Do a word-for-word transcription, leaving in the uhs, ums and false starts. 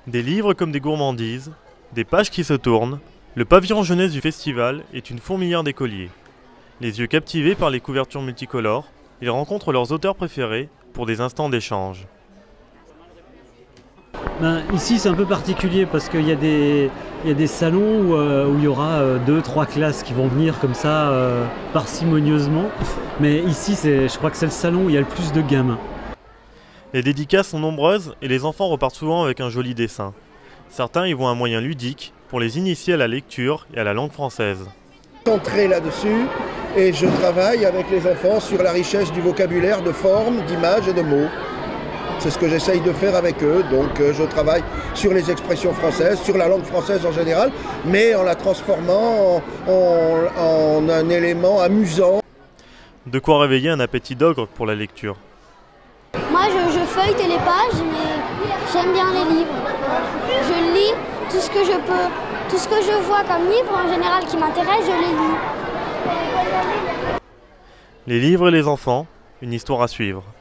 Des livres comme des gourmandises, des pages qui se tournent, le pavillon jeunesse du festival est une fourmilière d'écoliers. Les yeux captivés par les couvertures multicolores, ils rencontrent leurs auteurs préférés pour des instants d'échange. Ben, ici c'est un peu particulier parce qu'il y a des, il y a des salons où, euh, où il y aura euh, deux, trois classes qui vont venir comme ça euh, parcimonieusement. Mais ici c'est, je crois que c'est le salon où il y a le plus de gamins. Les dédicaces sont nombreuses et les enfants repartent souvent avec un joli dessin. Certains y voient un moyen ludique pour les initier à la lecture et à la langue française. Centré là-dessus et je travaille avec les enfants sur la richesse du vocabulaire, de formes, d'images et de mots. C'est ce que j'essaye de faire avec eux, donc euh, je travaille sur les expressions françaises, sur la langue française en général, mais en la transformant en, en, en un élément amusant. De quoi réveiller un appétit d'ogre pour la lecture. Moi je, je feuillete les pages, mais j'aime bien les livres. Je lis tout ce que je peux, tout ce que je vois comme livre en général qui m'intéresse, je les lis. Les livres et les enfants, une histoire à suivre.